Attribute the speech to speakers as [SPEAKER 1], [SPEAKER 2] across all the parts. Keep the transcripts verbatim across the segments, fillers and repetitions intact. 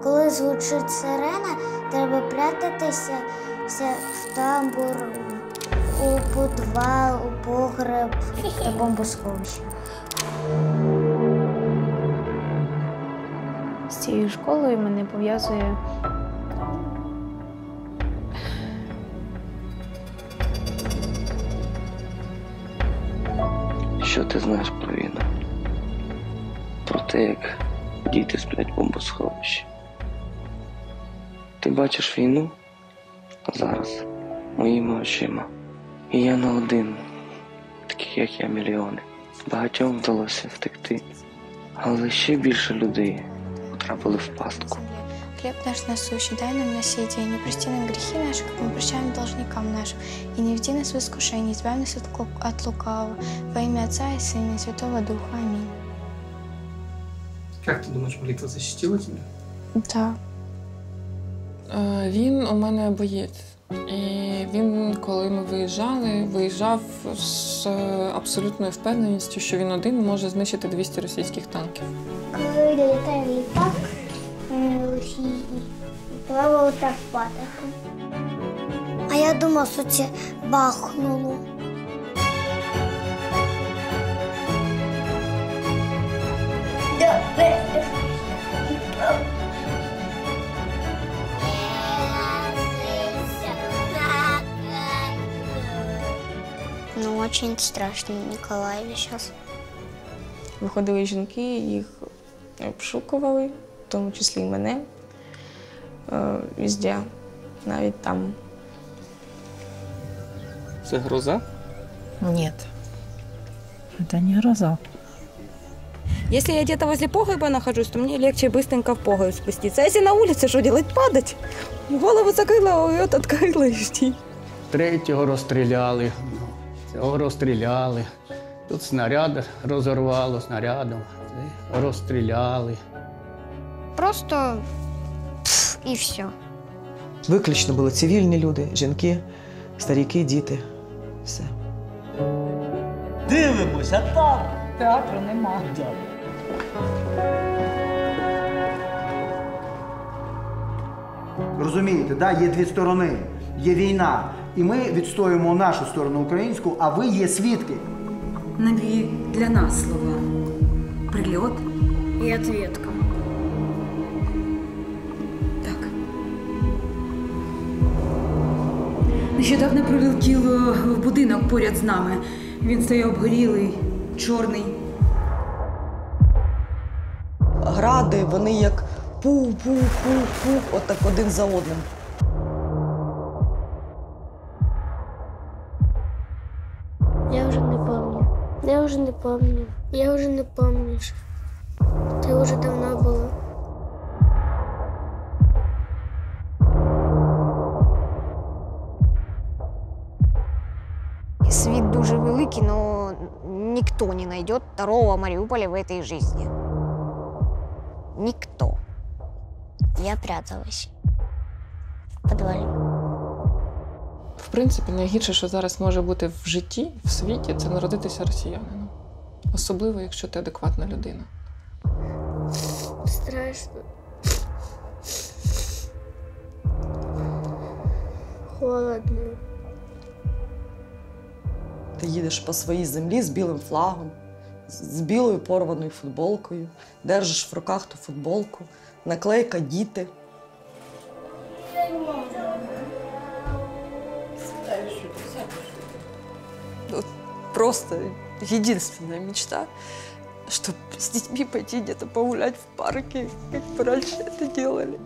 [SPEAKER 1] коли звучить сирена, треба прятатися в тамбур, у підвал, у погреб та бомбосховище.
[SPEAKER 2] З цією школою мене пов'язує
[SPEAKER 3] Що ти знаєш про війну? Про те, як діти сплять в бомбосховищі. Ти бачиш війну зараз моїми очима. І я не один, таких як я мільйони. Багатьом вдалося втекти, але ще більше людей потрапили в пастку.
[SPEAKER 4] Хлеб наш насущий, дай нам на сей день, не прости нам грехи наши, как мы прощаем должникам нашим, и не введи нас в искушение, избавь нас от, от лукавого, во имя Отца и Сына и Святого Духа. Аминь.
[SPEAKER 5] Как ты думаешь, молитва защитила тебя?
[SPEAKER 4] Да.
[SPEAKER 6] Він у мене боєць. І він, коли ми виїжджали, виїжджав з абсолютною впевненістю, що він один може знищити двісті російських танків.
[SPEAKER 1] Коли літає літак російський, треба отак падати. А я думав, що це бахнуло. Ну, очень страшно в Миколаеве сейчас.
[SPEAKER 2] Виходили жінки, їх обшукували, в тому числі і мене, везде, навіть там.
[SPEAKER 5] Це гроза?
[SPEAKER 7] Нет, это не гроза.
[SPEAKER 8] Если я где-то возле погреба нахожусь, то мне легче быстренько в погреб спуститься. А если на улице, что делать? Падать. Голову закрыла, рот открыла и жди.
[SPEAKER 9] Третього розстріляли, цього розстріляли. Тут снаряд розорвало снарядом, розстріляли.
[SPEAKER 1] Просто пф, і все.
[SPEAKER 10] Виключно були цивільні люди, жінки, старіки, діти. Все.
[SPEAKER 11] Дивимося там.
[SPEAKER 7] Театру нема.
[SPEAKER 11] Розумієте, да? Є дві сторони. Є війна. І ми відстоюємо нашу сторону українську, а ви є свідки.
[SPEAKER 7] Нові для нас слова. Прильот
[SPEAKER 1] І ответка.
[SPEAKER 7] Так. Нещодавно прилетіло в будинок поряд з нами. Він стояв обгорілий, чорний.
[SPEAKER 10] Гради, вони як пух-пух-пух-пух, отак один за одним.
[SPEAKER 1] Я вже не пам'ятаю. Я вже не пам'ятаю. Я вже не пам'ятаю. Це вже давно було.
[SPEAKER 12] Світ дуже великий, но ніхто не знайде второго Маріуполя в этой жизни. Никто. Я пряталась в підвалі.
[SPEAKER 6] В принципі, найгірше, що зараз може бути в житті, в світі, це народитися росіянином. Особливо, якщо ти адекватна людина.
[SPEAKER 1] Страшно. Холодно.
[SPEAKER 10] Ти їдеш по своїй землі з білим флагом, з білою порваною футболкою, держиш в руках ту футболку, наклейка «Діти». Вот просто единственная мечта, чтобы с детьми пойти где-то погулять в парке, как мы раньше это делали.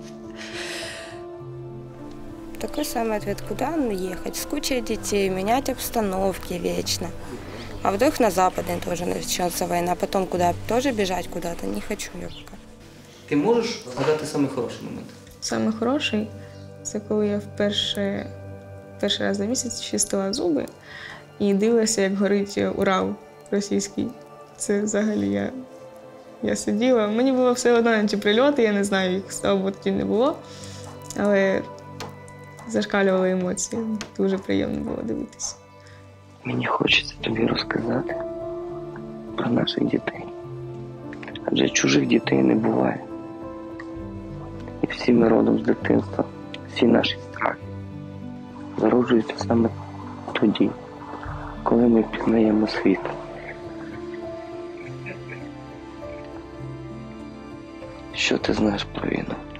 [SPEAKER 8] Такой самый ответ, куда ехать, с кучей детей, менять обстановки вечно. А вдруг на Западной тоже начнется война, потом куда тоже бежать куда-то, не хочу я пока.
[SPEAKER 5] Ти можеш згадати самий хороший момент?
[SPEAKER 2] Саме хороший – це коли я вперше, перший раз за місяць чистила зуби і дивилася, як горить Урал російський. Це взагалі я, я сиділа. Мені було все одно на ті прильоти, я не знаю, їх слава Богу тоді не було. Але зашкалювали емоції. Дуже приємно було дивитися.
[SPEAKER 3] Мені хочеться тобі розказати про наших дітей. Адже чужих дітей не буває. І всі ми родом з дитинства, всі наші страхи зароджуються саме тоді, коли ми пізнаємо світ. Що ти знаєш про війну?